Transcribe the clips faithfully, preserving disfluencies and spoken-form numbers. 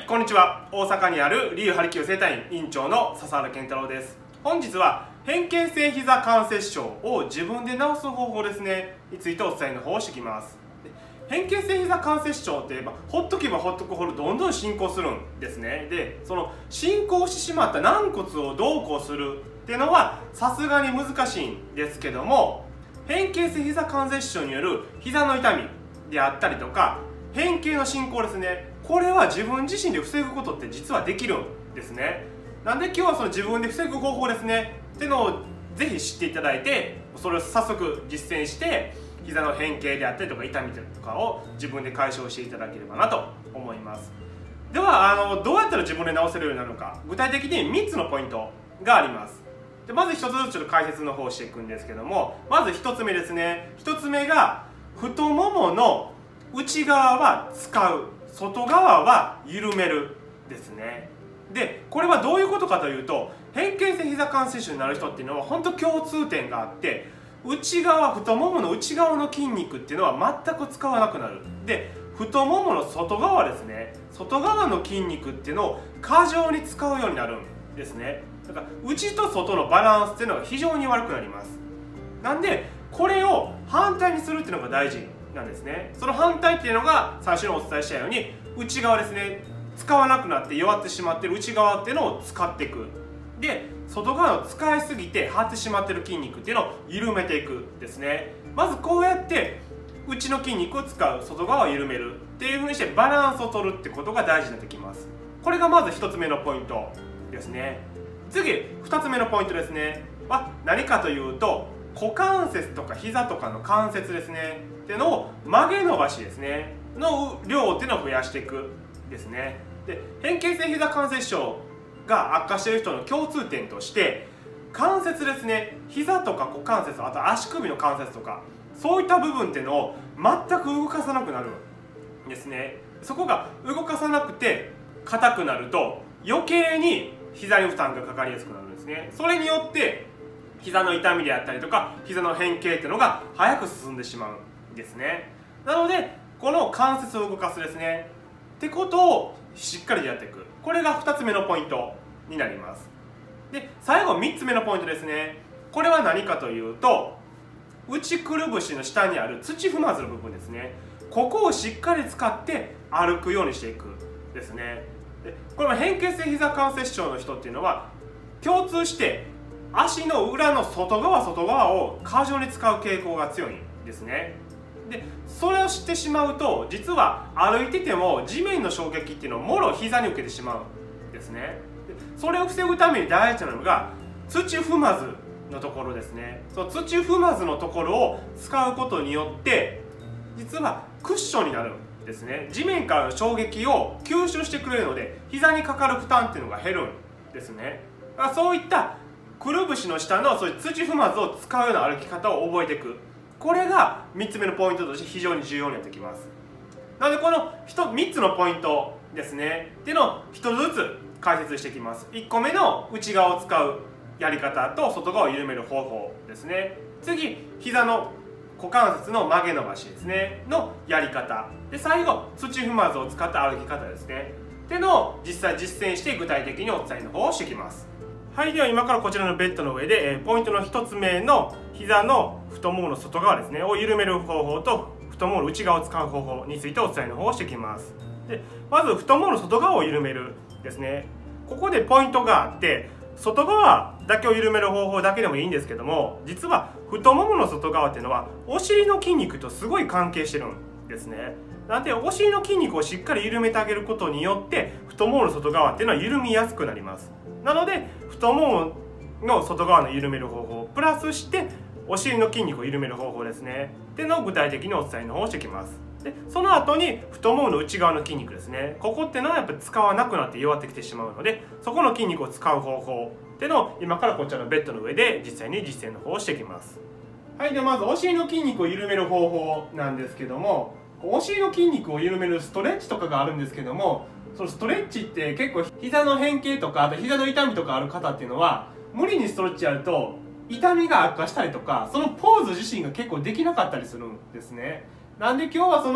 、こんにちは。大阪にあるリュウハリキュー整体院院長の笹原健太郎です。本日は変形性膝関節症を自分で治す方法ですねについてお伝えの方をしていきます。変形性膝関節症って、まあ、ほっとけばほっとくほどどんどん進行するんですね。で、その進行してしまった軟骨をどうこうするっていうのはさすがに難しいんですけども、変形性膝関節症による膝の痛みであったりとか変形の進行ですね、これは自分自身で防ぐことって実はできるんですね。なんで今日はその自分で防ぐ方法ですねっていうのをぜひ知っていただいて、それを早速実践して膝の変形であったりとか痛みとかを自分で解消していただければなと思います。ではあのどうやったら自分で治せるようになるのか、具体的にみっつのポイントがあります。でまずひとつずつちょっと解説の方をしていくんですけども、まずひとつめですね。ひとつめが太ももの内側は使う、外側は緩めるですね。でこれはどういうことかというと、変形性膝関節症になる人っていうのは本当共通点があって、内側、太ももの内側の筋肉っていうのは全く使わなくなる。で太ももの外側ですね、外側の筋肉っていうのを過剰に使うようになるんですね。だから内と外のバランスっていうのが非常に悪くなります。なんでこれを反対にするっていうのが大事なんですね。その反対っていうのが最初にお伝えしたように、内側ですね、使わなくなって弱ってしまっている内側っていうのを使っていく。で外側の使いすぎて張ってしまっている筋肉っていうのを緩めていくですね。まずこうやって内の筋肉を使う、外側を緩めるっていうふうにしてバランスを取るってことが大事になってきます。これがまずひとつめのポイントですね。次ふたつめのポイントですねは何かというと、股関節とか膝とかの関節ですねっていうのを曲げ伸ばしですねの量っていうのを増やしていくですね。で変形性膝関節症が悪化している人の共通点として、関節ですね、膝とか股関節、あと足首の関節とかそういった部分っていうのを全く動かさなくなるんですね。そこが動かさなくて硬くなると余計に膝に負担がかかりやすくなるんですね。それによって膝の痛みであったりとか膝の変形っていうのが早く進んでしまうんですね。なのでこの関節を動かすですねってことをしっかりやっていく、これがふたつめのポイントになります。で最後みっつめのポイントですね。これは何かというと、内くるぶしの下にある土踏まずの部分ですね、ここをしっかり使って歩くようにしていくですね。でこれも変形性膝関節症の人っていうのは共通して足の裏の外側外側を過剰に使う傾向が強いんですね。でそれを知ってしまうと、実は歩いてても地面の衝撃っていうのをもろ膝に受けてしまうんですね。でそれを防ぐために大事なのが土踏まずのところですね。その土踏まずのところを使うことによって実はクッションになるんですね。地面からの衝撃を吸収してくれるので膝にかかる負担っていうのが減るんですね。だからそういったくるぶしの下のそういう土踏まずを使うような歩き方を覚えていく、これがみっつめのポイントとして非常に重要になってきます。なのでこのみっつのポイントですねっていうのをひとつずつ解説していきます。いっこめの内側を使うやり方と外側を緩める方法ですね。次膝の股関節の曲げ伸ばしですねのやり方で、最後土踏まずを使った歩き方ですねっていうのを実際実践して具体的にお伝えの方をしていきます。はい、では今からこちらのベッドの上で、えー、ポイントのひとつめの膝の太ももの外側ですねを緩める方法と太ももの内側を使う方法についてお伝えの方をしていきます。でまず太ももの外側を緩めるですね。ここでポイントがあって、外側だけを緩める方法だけでもいいんですけども、実は太ももの外側っていうのはお尻の筋肉とすごい関係してるんですね。なんでお尻の筋肉をしっかり緩めてあげることによって太ももの外側っていうのは緩みやすくなります。なので太ももの外側の緩める方法プラスしてお尻の筋肉を緩める方法ですねっていうのを具体的にお伝えの方をしていきます。でその後に太ももの内側の筋肉ですね、ここっていうのはやっぱり使わなくなって弱ってきてしまうので、そこの筋肉を使う方法っていうのを今からこちらのベッドの上で実際に実践の方をしていきます。はい、ではまずお尻の筋肉を緩める方法なんですけども、お尻の筋肉を緩めるストレッチとかがあるんですけども、そのストレッチって結構膝の変形とかあと膝の痛みとかある方っていうのは無理にストレッチやると痛みが悪化したりとか、そのポーズ自身が結構できなかったりするんですね。なんで今日はその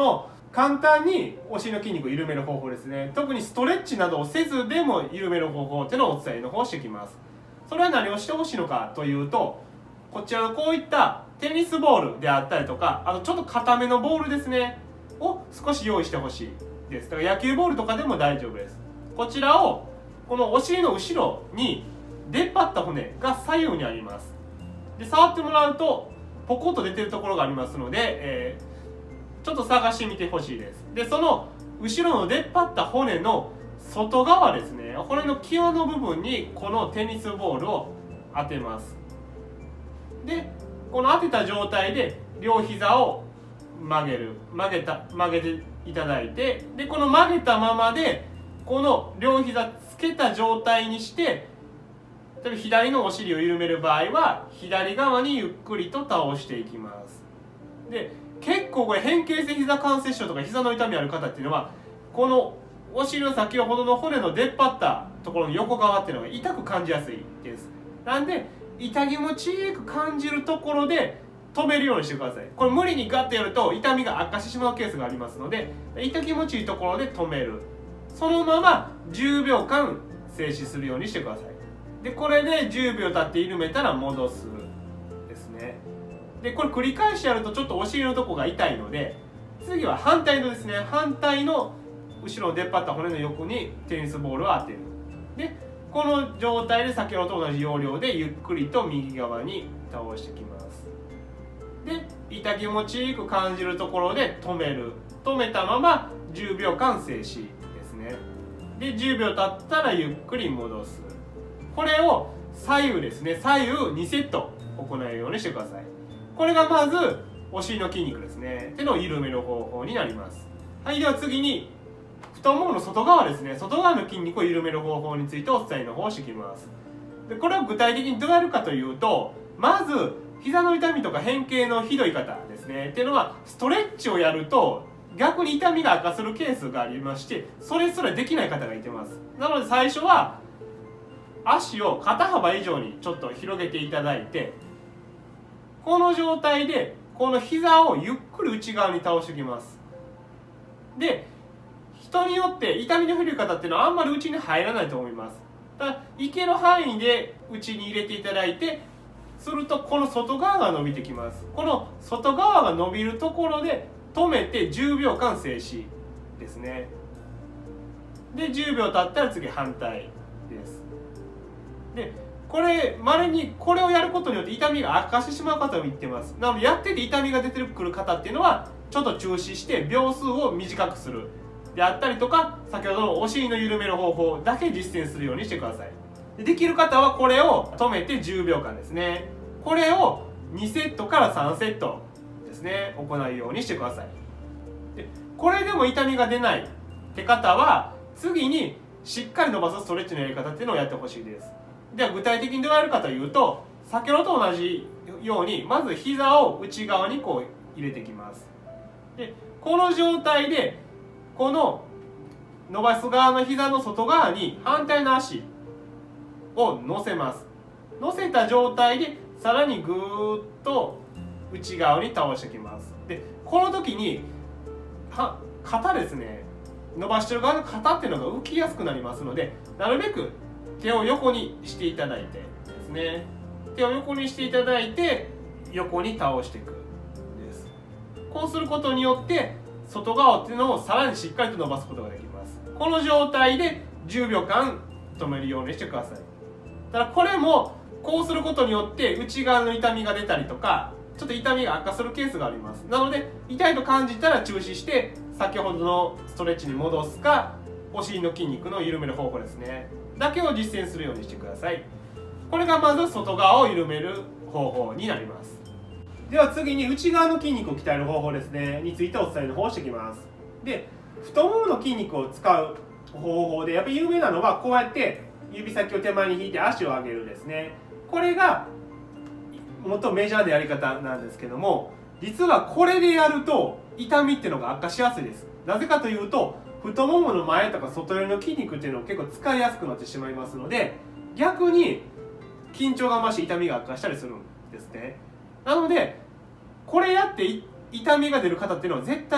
簡単にお尻の筋肉を緩める方法ですね。特にストレッチなどをせずでも緩める方法っていうのをお伝えの方していきます。それは何をしてほしいのかというと、こちらのこういったテニスボールであったりとか、あとちょっと硬めのボールですねを少し用意してほしいです。だから野球ボールとかでも大丈夫です。こちらをこのお尻の後ろに出っ張った骨が左右にあります。で触ってもらうとポコッと出てるところがありますので、えー、ちょっと探してみてほしいです。でその後ろの出っ張った骨の外側ですね、骨の際の部分にこのテニスボールを当てます。でこの当てた状態で両膝を曲げる曲げた曲げていただいて、でこの曲げたままでこの両膝つけた状態にして、例えば左のお尻を緩める場合は左側にゆっくりと倒していきます。で結構これ変形性膝関節症とか膝の痛みある方っていうのは、このお尻の先ほどの骨の出っ張ったところの横側っていうのが痛く感じやすいです。なんで痛気持ちよく感じるところで止めるようにしてください。これ無理にガッとやると痛みが悪化してしまうケースがありますので、痛気持ちいいところで止める。そのままじゅうびょうかん静止するようにしてください。でこれでじゅうびょう経って緩めたら戻すですね。でこれ繰り返しやるとちょっとお尻のとこが痛いので、次は反対のですね、反対の後ろの出っ張った骨の横にテニスボールを当てる。でこの状態で先ほどと同じ要領でゆっくりと右側に倒してきます。で痛気持ちよく感じるところで止める。止めたままじゅうびょうかん静止ですね。でじゅうびょう経ったらゆっくり戻す。これを左右ですね、左右にセット行うようにしてください。これがまずお尻の筋肉ですね、手の緩める方法になります。はい、では次に太ももの外側ですね、外側の筋肉を緩める方法についてお伝えの方をしていきます。でこれを具体的にどうやるかというと、まず膝の痛みとか変形のひどい方ですねっていうのは、ストレッチをやると逆に痛みが悪化するケースがありまして、それすらできない方がいてます。なので最初は足を肩幅以上にちょっと広げていただいて、この状態でこの膝をゆっくり内側に倒していきます。で人によって痛みの古い方っていうのはあんまり内に入らないと思います。だからいける範囲で内に入れていただいて、するとこの外側が伸びてきます。この外側が伸びるところで止めてじゅうびょうかん静止ですね。でじゅうびょう経ったら次反対です。でこれ稀にこれをやることによって痛みが悪化してしまう方も言ってます。なのでやってて痛みが出てくる方っていうのはちょっと中止して秒数を短くするであったりとか、先ほどのお尻の緩める方法だけ実践するようにしてください。でできる方はこれを止めてじゅうびょうかんですね。これをにセットからさんセットですね行うようにしてください。でこれでも痛みが出ないって方は次にしっかり伸ばすストレッチのやり方っていうのをやってほしいです。では具体的にどうやるかというと、先ほどと同じようにまず膝を内側にこう入れていきます。でこの状態でこの伸ばす側の膝の外側に反対の足を乗せます。乗せた状態でさらにぐーっと内側に倒していきます。でこの時には肩ですね、伸ばしてる側の肩っていうのが浮きやすくなりますので、なるべく手を横にしていただいてですね、手を横にしていただいて横に倒していくです。こうすることによって外側っていうのをさらにしっかりと伸ばすことができます。この状態でじゅうびょうかん止めるようにしてください。ただこれもこうすることによって内側の痛みが出たりとか、ちょっと痛みが悪化するケースがあります。なので痛いと感じたら中止して先ほどのストレッチに戻すか、お尻の筋肉の緩める方法ですねだけを実践するようにしてください。これがまず外側を緩める方法になります。では次に内側の筋肉を鍛える方法ですねについてお伝えの方をしていきます。で太ももの筋肉を使う方法でやっぱり有名なのはこうやって指先を手前に引いて足を上げるですね。これがもっとメジャーなやり方なんですけども、実はこれでやると痛みっていうのが悪化しやすいです。なぜかというと太ももの前とか外寄りの筋肉っていうのを結構使いやすくなってしまいますので、逆に緊張が増して痛みが悪化したりするんですね。なのでこれやって痛みが出る方っていうのは絶対に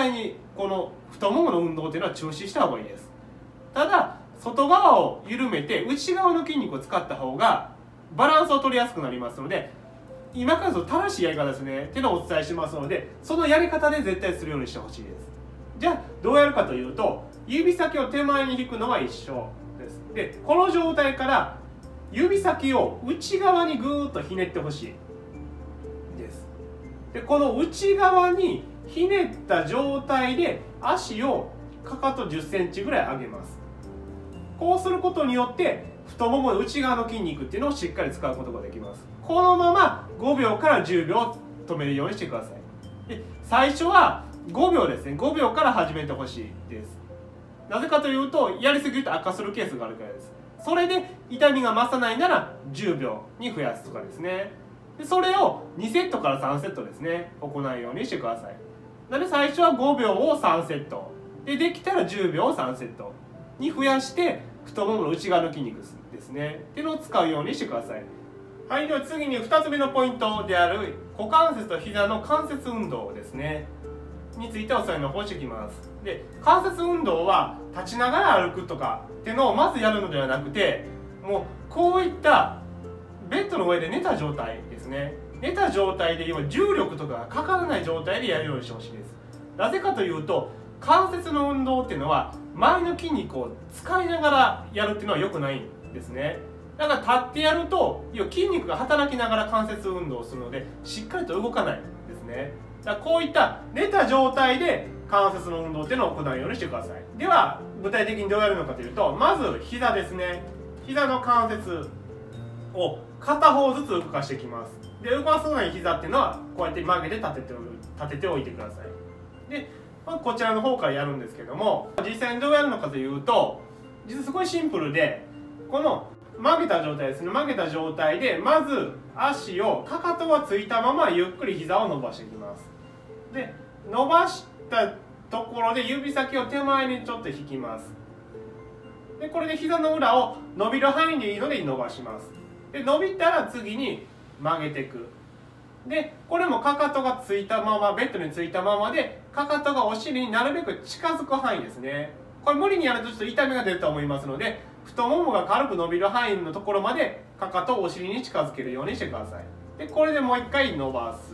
この太ももの運動っていうのは中止した方がいいです。ただ外側を緩めて内側の筋肉を使った方がバランスを取りやすくなりますので、今からの正しいやり方ですねっていうのをお伝えしますので、そのやり方で絶対するようにしてほしいです。じゃあどうやるかというと、指先を手前に引くのは一緒です。でこの状態から指先を内側にぐーっとひねってほしいです。でこの内側にひねった状態で足をかかとじゅっセンチぐらい上げます。こうすることによって太ももの内側の筋肉っていうのをしっかり使うことができます。このままごびょうからじゅうびょう止めるようにしてください。で最初はごびょうですね。ごびょうから始めてほしいです。なぜかというと、やりすぎると悪化するケースがあるからです。それで痛みが増さないならじゅうびょうに増やすとかですね。でそれをにセットからさんセットですね、行うようにしてください。なので最初はごびょうをさんセットで、できたらじゅうびょうをさんセットに増やして、太ももの内側の筋肉ですねっていうのを使うようにしてください。はい、では次にふたつめのポイントである股関節と膝の関節運動ですねについてお伝えの方していきます。で関節運動は立ちながら歩くとかっていうのをまずやるのではなくて、もうこういったベッドの上で寝た状態ですね。寝た状態で今重力とかがかからない状態でやるようにしてほしいです。なぜかというと、関節の運動っていうのは前の筋肉を使いながらやるっていうのは良くないんですね。だから立ってやると要は筋肉が働きながら関節運動をするので、しっかりと動かないんですね。だからこういった寝た状態で関節の運動っていうのを行うようにしてください。では具体的にどうやるのかというと、まず膝ですね。膝の関節を片方ずつ動かしていきます。で動かさない膝っていうのはこうやって曲げて立てて立てておいてください。でこちらの方からやるんですけども、実際にどうやるのかというと、実はすごいシンプルで、この曲げた状態ですね。曲げた状態でまず足をかかとがついたままゆっくり膝を伸ばしていきます。で伸ばしたところで指先を手前にちょっと引きます。でこれで膝の裏を伸びる範囲でいいので伸ばします。で伸びたら次に曲げていく。でこれもかかとがついたまま、ベッドについたままでかかとがお尻になるべく近づく範囲ですね。これ無理にやるとちょっと痛みが出ると思いますので、太ももが軽く伸びる範囲のところまでかかとをお尻に近づけるようにしてください。でこれでもう一回伸ばす。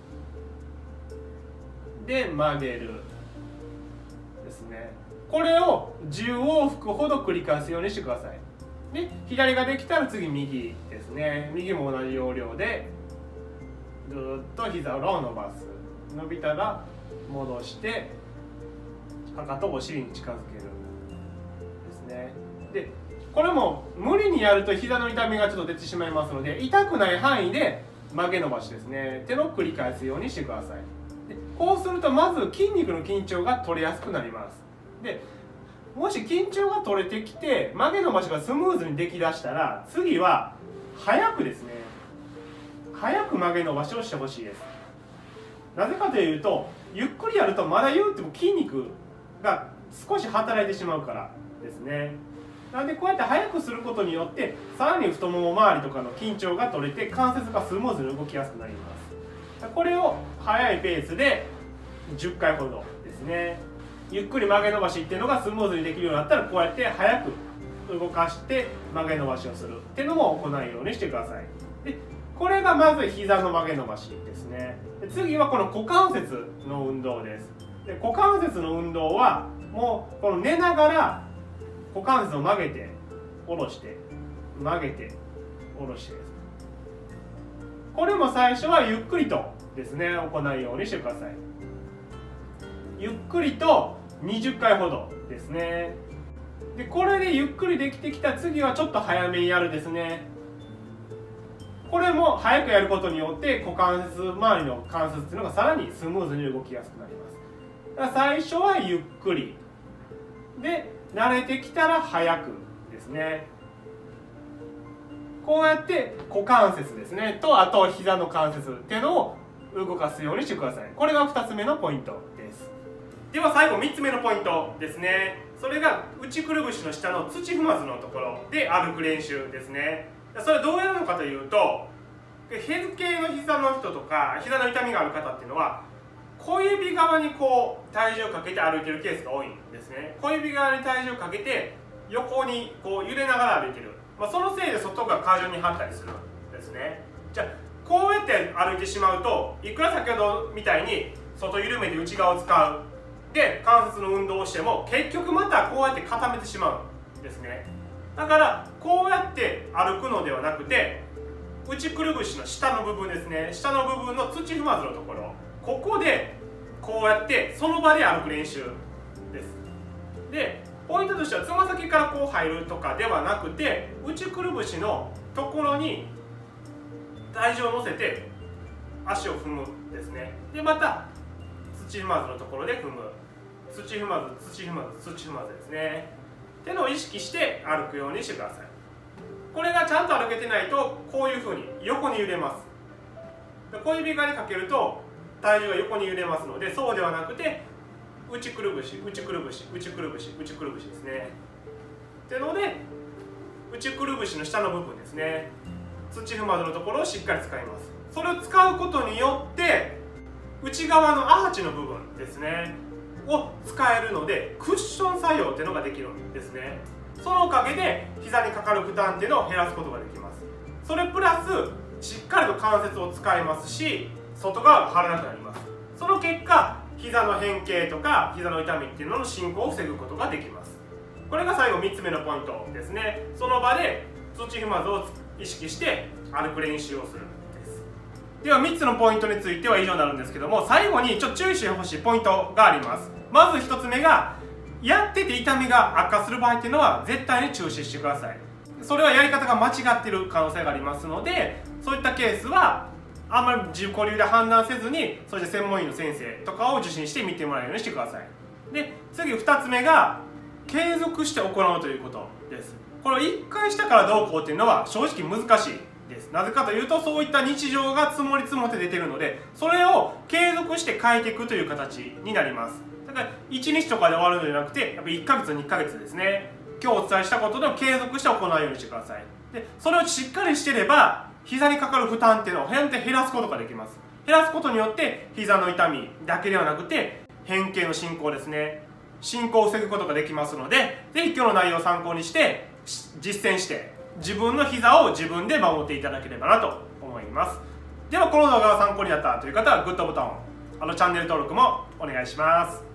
で曲げるですね。これをじゅうおうふくほど繰り返すようにしてください。で左ができたら次右ですね。右も同じ要領でぐーっと膝裏を伸ばす。伸びたら戻してかかとをお尻に近づけるですね。でこれも無理にやると膝の痛みがちょっと出てしまいますので、痛くない範囲で曲げ伸ばしですねってのを繰り返すようにしてください。でこうするとまず筋肉の緊張が取れやすくなります。でもし緊張が取れてきて曲げ伸ばしがスムーズにできだしたら、次は早くですね早く曲げ伸ばしをしてほしいです。なぜかというと、ゆっくりやるとまだ言うても筋肉が少し働いてしまうからですね。なのでこうやって早くすることによってさらに太もも周りとかの緊張が取れて関節がスムーズに動きやすくなります。これを速いペースでじゅっかいほどですね。ゆっくり曲げ伸ばしっていうのがスムーズにできるようになったら、こうやって早く動かして曲げ伸ばしをするっていうのも行うようにしてください。でこれがまず膝の曲げ伸ばしですね。で次はこの股関節の運動です。で股関節の運動はもうこの寝ながら股関節を曲げて下ろして曲げて下ろしてです。これも最初はゆっくりとですね行うようにしてください。ゆっくりとにじゅっかいほどですね。でこれでゆっくりできてきた次はちょっと早めにやるですね。これも早くやることによって股関節周りの関節っていうのがさらにスムーズに動きやすくなります。だから最初はゆっくりで慣れてきたら早くですね。こうやって股関節ですねと、あと膝の関節っていうのを動かすようにしてください。これがふたつめのポイントです。では最後みっつめのポイントですね。それが内くるぶしの下の土踏まずのところで歩く練習ですね。それはどうやるのかというと、ヘル系の膝の人とか膝の痛みがある方っていうのは小指側にこう体重をかけて歩いてるケースが多いんですね。小指側に体重をかけて横にこう揺れながら歩いてる、まあ、そのせいで外が過剰に張ったりするんですね。じゃあこうやって歩いてしまうと、いくら先ほどみたいに外緩めて内側を使うで関節の運動をしても結局またこうやって固めてしまうんですね。だからこうやって歩くのではなくて、内くるぶしの下の部分ですね、下の部分の土踏まずのところ、ここでこうやってその場で歩く練習です。でポイントとしては、つま先からこう入るとかではなくて、内くるぶしのところに体重を乗せて足を踏むですね。でまた土踏まずのところで踏む、土踏まず土踏まず土踏まずですねっていうのを意識して歩くようにしてください。これがちゃんと歩けてないと、こういうふうに横に揺れます。小指側にかけると体重が横に揺れますので、そうではなくて内くるぶし内くるぶし内くるぶし内くるぶしですね。っていうので内くるぶしの下の部分ですね、土踏まずのところをしっかり使います。それを使うことによって内側のアーチの部分ですねを使えるので、クッション作用っていうのができるんですね。そのおかげで膝にかかる負担っていうのを減らすことができます。それプラスしっかりと関節を使いますし、外側が張らなくなります。その結果膝の変形とか膝の痛みっていうのの進行を防ぐことができます。これが最後みっつめのポイントですね。その場で土踏まずを意識して歩く練習をするです。ではみっつのポイントについては以上になるんですけども、最後にちょっと注意してほしいポイントがあります。まずひとつめが、やってて痛みが悪化する場合っていうのは絶対に中止してください。それはやり方が間違っている可能性がありますので、そういったケースはあんまり自己流で判断せずに、そういった専門医の先生とかを受診して見てもらえるようにしてください。で次ふたつめが、継続して行うということです。これをいっかいしたからどうこうっていうのは正直難しいです。なぜかというと、そういった日常が積もり積もって出てるので、それを継続して変えていくという形になります。だからいちにちとかで終わるのではなくて、やっぱいっかげつにいっかげつですね、今日お伝えしたことでも継続して行うようにしてください。でそれをしっかりしてれば、膝にかかる負担っていうのを減らすことができます。減らすことによって膝の痛みだけではなくて変形の進行ですね、進行を防ぐことができますので、ぜひ今日の内容を参考にして実践して自分の膝を自分で守っていただければなと思います。ではこの動画が参考になったという方はグッドボタンを、あのチャンネル登録もお願いします。